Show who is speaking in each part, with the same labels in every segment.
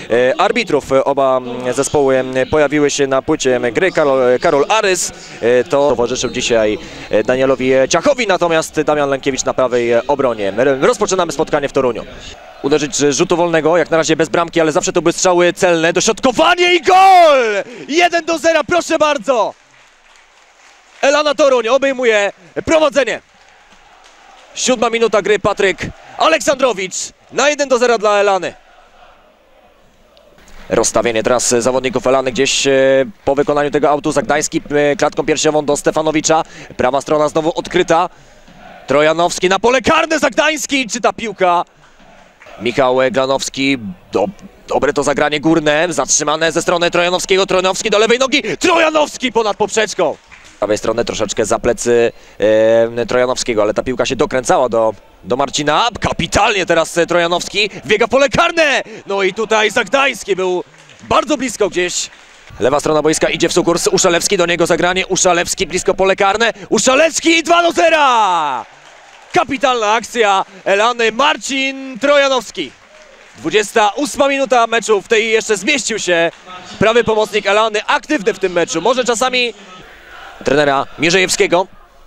Speaker 1: arbitrów. Oba zespoły pojawiły się na płycie gry. Karol Arys towarzyszył dzisiaj Danielowi Ciachowi, natomiast Damian Lękiewicz na prawej obronie. Rozpoczynamy spotkanie w Toruniu. Uderzyć z rzutu wolnego, jak na razie bez bramki, ale zawsze to były strzały celne. Dośrodkowanie i gol! 1-0, proszę bardzo! Elana Toruń obejmuje prowadzenie. 7 minuta gry, Patryk Aleksandrowicz na 1-0 dla Elany. Rozstawienie teraz zawodników Elany gdzieś po wykonaniu tego autu. Zagdański klatką piersiową do Stefanowicza. Prawa strona znowu odkryta. Trojanowski na pole karne, Zagdański, czy ta piłka? Michał Glanowski, dobre to zagranie górne, zatrzymane ze strony Trojanowskiego. Trojanowski do lewej nogi, Trojanowski ponad poprzeczką. Z prawej strony troszeczkę za plecy Trojanowskiego, ale ta piłka się dokręcała do Marcina. Kapitalnie teraz Trojanowski wbiega w pole karne. No i tutaj Zagdański był bardzo blisko gdzieś. Lewa strona boiska idzie w sukurs. Uszalewski, do niego zagranie. Uszalewski blisko pole karne. Uszalewski 2-0. Kapitalna akcja Elany, Marcin Trojanowski. 28 minuta meczu, w tej jeszcze zmieścił się prawy pomocnik Elany, aktywny w tym meczu. Może czasami trenera Mierzejewskiego.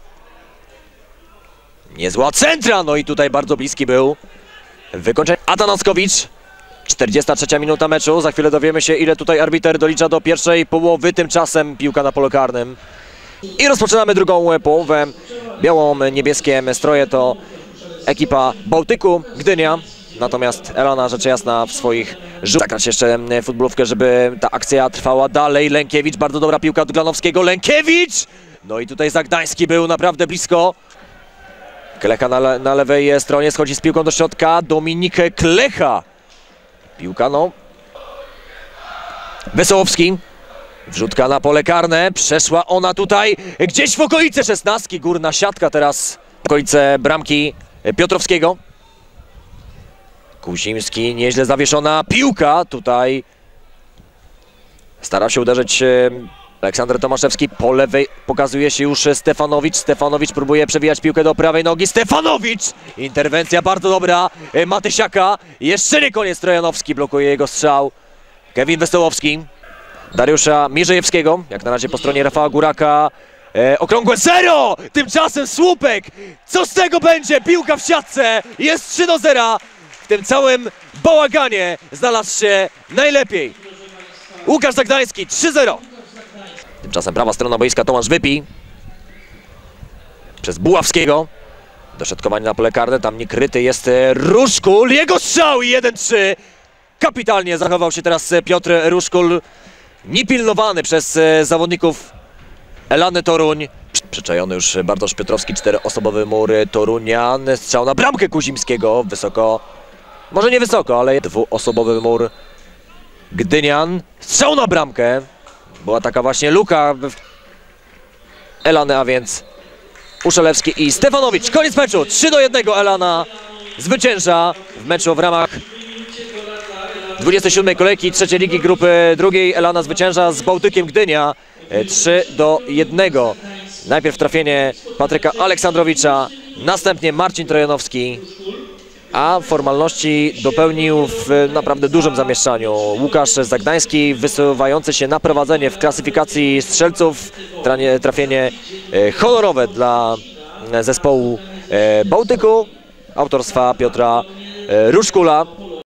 Speaker 1: Niezła centra, no i tutaj bardzo bliski był wykończenie. Atanaskowicz, 43 minuta meczu. Za chwilę dowiemy się, ile tutaj arbiter dolicza do pierwszej połowy. Tymczasem piłka na polu karnym. I rozpoczynamy drugą połowę. Biało-niebieskie stroje to ekipa Bałtyku Gdynia. Natomiast Elana, rzecz jasna, w swoich rzutach. Zagrać jeszcze futbolówkę, żeby ta akcja trwała dalej. Lękiewicz, bardzo dobra piłka od Glanowskiego. Lękiewicz! No i tutaj Zagdański był naprawdę blisko. Klecha na lewej stronie schodzi z piłką do środka. Dominik Klecha. Piłka, no. Wesołowski. Wrzutka na pole karne. Przeszła ona tutaj gdzieś w okolice 16. Górna siatka teraz. W okolice bramki Piotrowskiego. Kuzimski, nieźle zawieszona piłka. Tutaj stara się uderzyć Aleksander Tomaszewski. Po lewej pokazuje się już Stefanowicz. Stefanowicz próbuje przewijać piłkę do prawej nogi. Stefanowicz! Interwencja bardzo dobra Matysiaka. Jeszcze nie koniec. Trojanowski blokuje jego strzał. Kevin Wesołowski. Dariusza Mierzejewskiego. Jak na razie po stronie Rafała Góraka. Okrągłe 0! Tymczasem słupek! Co z tego będzie? Piłka w siatce. Jest 3-0. W tym całym bałaganie znalazł się najlepiej Łukasz Zagdański. 3-0. Tymczasem prawa strona boiska Tomasz Wypij. Przez Buławskiego. Dośrodkowanie na pole karne. Tam niekryty jest Ruszkul. Jego strzał 1-3. Kapitalnie zachował się teraz Piotr Ruszkul. Niepilnowany przez zawodników Elany Toruń. Przyczajony już Bartosz Piotrowski. 4-osobowy mur Torunian. Strzał na bramkę Kuzimskiego. Wysoko. Może nie wysoko, ale 2-osobowy mur Gdynian. Strzał na bramkę. Była taka właśnie luka Elany, a więc Uszalewski i Stefanowicz. Koniec meczu. 3-1. Elana zwycięża w meczu w ramach 27. kolejki trzeciej ligi grupy drugiej. Elana zwycięża z Bałtykiem Gdynia 3-1. Najpierw trafienie Patryka Aleksandrowicza, następnie Marcin Trojanowski, a formalności dopełnił w naprawdę dużym zamieszczaniu Łukasz Zagdański, wysuwający się na prowadzenie w klasyfikacji strzelców. Trafienie honorowe dla zespołu Bałtyku, autorstwa Piotra Ruszkula.